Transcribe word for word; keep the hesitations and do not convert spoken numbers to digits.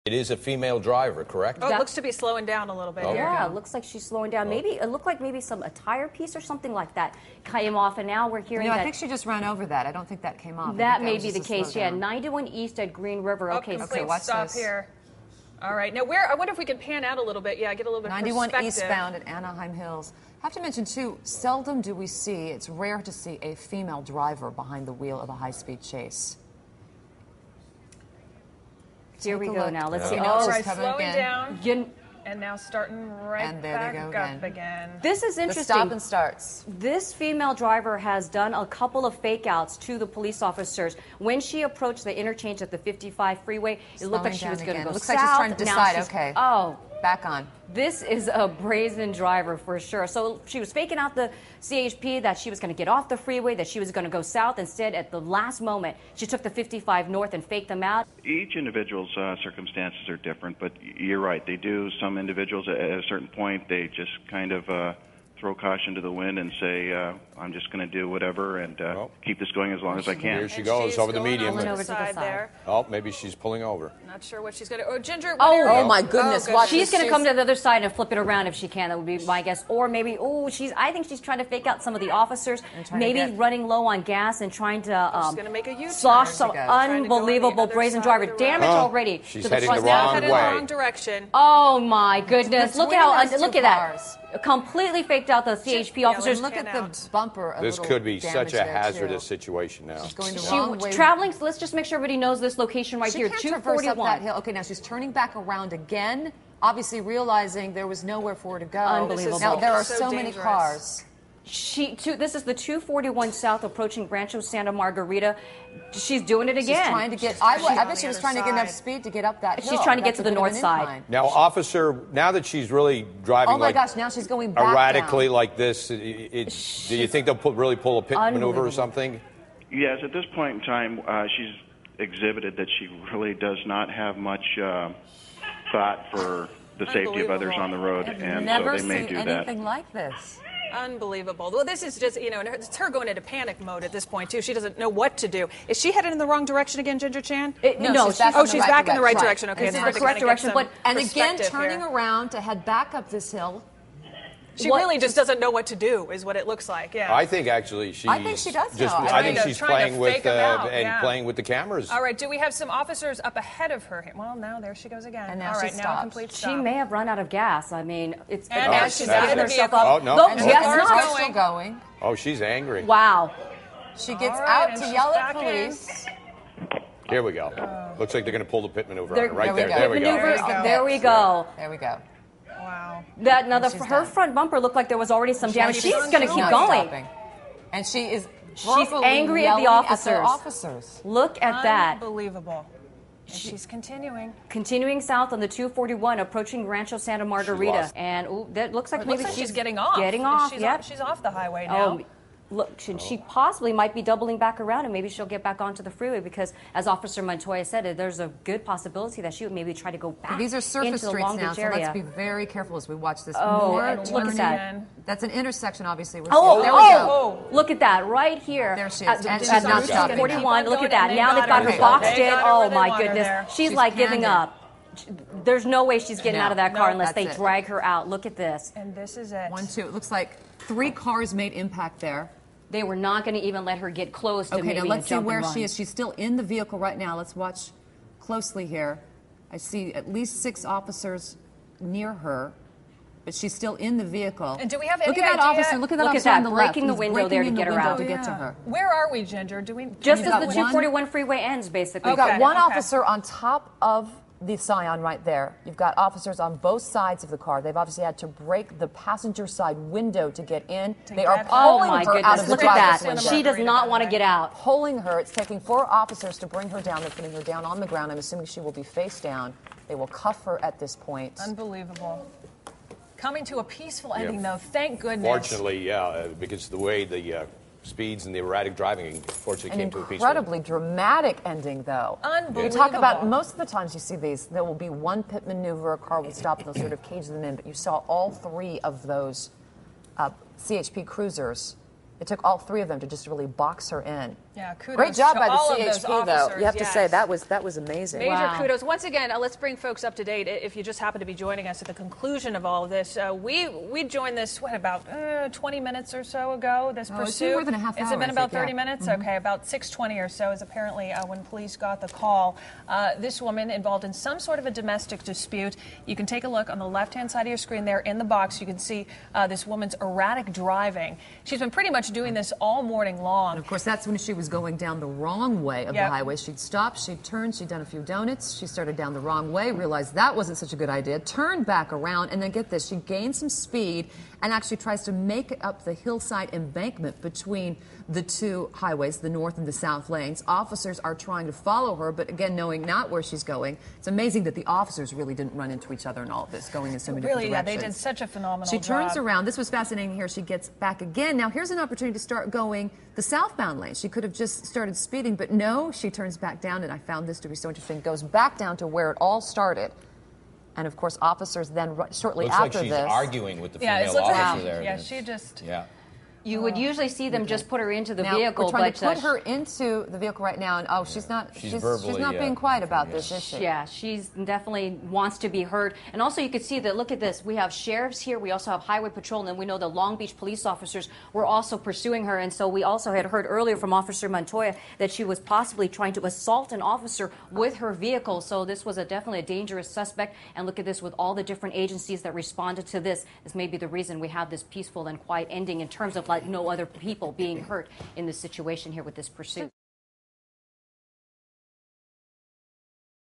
It is a female driver, correct? Oh, it looks to be slowing down a little bit. Oh. Here. Yeah, it looks like she's slowing down. Oh. Maybe it looked like maybe some a tire piece or something like that came off, and now we're hearing You know, that. I think she just ran over that. I don't think that came off. That that may was be the just a case. Yeah, slowdown. ninety-one East at Green River. Oh, Okay, complete so watch stop this. here. All right, now where? I wonder if we can pan out a little bit. Yeah, get a little bit of ninety-one perspective. eastbound at Anaheim Hills. I have to mention, too, seldom do we see, it's rare to see a female driver behind the wheel of a high-speed chase. here we Take a go look. now. Let's Yeah. see. All Oh, right, coming slowing again. down, again, and now starting right And there they back go up again. again. this is The interesting. stop and starts. This female driver has done a couple of fake outs to the police officers. When she approached the interchange at the fifty-five freeway, it looked like Slowing she was down going to again. go Looks south. like she's trying to Now decide, she's- okay. Oh, Back on. this is a brazen driver for sure. So she was faking out the C H P that she was going to get off the freeway, that she was going to go south. Instead, at the last moment, she took the fifty-five north and faked them out. Each individual's uh, circumstances are different, but you're right. They do. Some individuals at a certain point, they just kind of uh, throw caution to the wind and say, uh, I'm just going to do whatever and uh, Well. keep this going as long as I can. Here she And goes she's over the going medium. Pulling over over the to the side side. there. Oh, maybe she's pulling over. Not sure what she's going to. Oh, Ginger. Oh, what are- Oh, my goodness. Oh, Watch She's this. going to come to the other side and flip it around if she can. That would be my guess. Or maybe, oh, she's. I think she's trying to fake out some of the officers. And trying to Maybe get- running low on gas and trying to um, gonna make a U-turn. slosh There some she goes. Trying to go on the unbelievable other brazen side driver. of the road. Damage Huh. already She's to the heading front. the Now wrong headed in the way. wrong direction. Oh my goodness! Look Between how those look two at that. cars. Completely faked out the C H P Yeah, officers. Look at Pan out. the bumper. A This little could be damage such a there, hazardous too. situation now. She's going the She wrong was way. traveling. So let's just make sure everybody knows this location right She here. can't two traverse up that forty-one. hill. Okay, now she's turning back around again, obviously realizing there was nowhere for her to go. Unbelievable. Now there are So so, many dangerous. cars. She two, this is the two forty-one south approaching Rancho Santa Margarita. She's doing it She's again. trying to get. She's I, pushing I on bet the she was other trying to get enough side. speed to get up that She's hill. trying to get That's to a the bit of north an side. incline. Now, officer, now that she's really driving Oh my like gosh! Now she's going back erratically down. like this, it, it, do you think they'll put, really pull a pit maneuver Unbelievable. or something? Yes, at this point in time, uh, she's exhibited that she really does not have much uh, thought for the safety of others on the road, I've and never so they may seen do that. anything like this. Unbelievable. Well, this is just, you know, it's her going into panic mode at this point, too. She doesn't know what to do. Is she headed in the wrong direction again, Ginger Chan? It- No, no, she's she's, back oh, in the she's right back in the right direction. direction. Okay, This it's is hard the to correct kinda get direction, some but- And again, perspective turning here. around to head back up this hill. She What- really just doesn't know what to do, is what it looks like. Yeah. I think actually she's I think she does just, know. I think Trying to- she's trying to playing with fake 'em uh, out, and yeah. playing with the cameras. All right. Do we have some officers up ahead of her? Well, now there she goes again. And now All she right, now stops. complete She stop. may have run out of gas. I mean, it's And now she's she's getting out of the herself vehicle. up. Oh, no. No, And The the yes, car's car's not. going. still going. Oh, she's angry. Wow. She gets All right, out and to she's yell back at in. police. Here we go. Looks like they're going to pull the pit maneuver There- on her. Right there there. we There we go. go. Maneuvers. There we go. There we go. There we go. Wow. That now the, She's her done. front bumper looked like there was already some damage. She's keeps going to on keep Not going. stopping. And she is She's verbally angry at the yelling at the officers. officers. Look at that. Unbelievable. And she's continuing. Continuing south on the two forty-one, approaching Rancho Santa Margarita, lost. and ooh, that looks like It maybe looks like she's she's getting off. Getting And off. She's Yep. off, she's off the highway now. Oh, look, she, she possibly might be doubling back around, and maybe she'll get back onto the freeway because, as Officer Montoya said, there's a good possibility that she would maybe try to go back These are surface into the streets Long now, Beach so area. let's be very careful as we watch this. Oh, More and look at turning. that. That's an intersection, obviously. We're Oh, seeing- there oh, we go. Oh. look at that right here. There she is. At, And she's at not Route stopping. forty-one. Keep on Look going, at that. and they Now got they've got her. her boxed They in. got her Oh where they my want her goodness. there. She's, She's like giving panting. up. There's no way she's getting No. out of that car No, unless they that's it. drag her out. Look at this. And this is it. One, two. It looks like three cars made impact there. They were not going to even let her get close to Okay, maybe now let's a see jump where and she run. is. She's still in the vehicle right now. Let's watch closely here. I see at least six officers near her, but she's still in the vehicle. And do we have Look any at that idea- officer. Look at that Look at officer that, on the left. breaking the He's window breaking there to in the get her window out. to Oh, get yeah. to her. Where are we, Ginger? Do we Just We've as got the one- two forty-one freeway ends, basically. We've got Okay, one okay. officer on top of the Scion right there. You've got officers on both sides of the car. They've obviously had to break the passenger side window to get in. To they are get her. Oh pulling my her out goodness! of the Look at that. driver's window. She does not want to get out. Pulling her. It's taking four officers to bring her down. They're putting her down on the ground. I'm assuming she will be face down. They will cuff her at this point. Unbelievable. Coming to a peaceful Yeah. ending, though. Thank goodness. Fortunately, yeah, uh, because the way the uh, speeds and the erratic driving, fortunately, An came to a peaceful incredibly dramatic ending, though. Unbelievable. You talk about most of the times you see these, there will be one pit maneuver, a car will stop, and they'll sort of cage them in. But you saw all three of those uh, C H P cruisers. It took all three of them to just really box her in. Yeah, kudos Great job to by all the of C H P, those though. officers, You have to yes. say that was that was amazing. Major Wow. kudos. Once again, uh, let's bring folks up to date. If you just happen to be joining us at the conclusion of all of this, uh, we we joined this, what, about uh, twenty minutes or so ago, this Oh, it's pursuit? been more than a half Has hour, it been I about think, thirty yeah. minutes? Okay, about six twenty or so is apparently uh, when police got the call. Uh, this woman involved in some sort of a domestic dispute. You can take a look on the left-hand side of your screen there in the box. You can see uh, this woman's erratic driving. She's been pretty much doing this all morning long. And of course, that's when she was going down the wrong way of Yep. the highway. She'd stopped, she'd turned, she'd done a few donuts, she started down the wrong way, realized that wasn't such a good idea, turned back around, and then get this, she gained some speed and actually tries to make up the hillside embankment between the two highways, the north and the south lanes. Officers are trying to follow her, but again, knowing not where she's going. It's amazing that the officers really didn't run into each other in all of this, going in so many Really, yeah, different they directions. did such a phenomenal She job. turns around. This was fascinating here. She gets back again. Now, here's an opportunity to start going the southbound lane. She could have just started speeding, but no, she turns back down, and I found this to be so interesting, goes back down to where it all started. And, of course, officers then, ru- shortly Looks after like she's this... arguing with the Yeah, it female looks officer like, there. yeah, she just... Yeah. You would usually see them just put her into the Now, vehicle, we're trying but to put uh, her into the vehicle right now, and oh, she's not. She's She's, verbally, she's not uh, being quiet about yeah. this, is she? yeah, she's definitely wants to be heard. And also you could see that, look at this, we have sheriffs here, we also have highway patrol, and then we know the Long Beach police officers were also pursuing her. And so we also had heard earlier from Officer Montoya that she was possibly trying to assault an officer with her vehicle. So this was a, definitely a dangerous suspect. And look at this, with all the different agencies that responded to this, this may be the reason we have this peaceful and quiet ending in terms of like no other people being hurt in this situation here with this pursuit.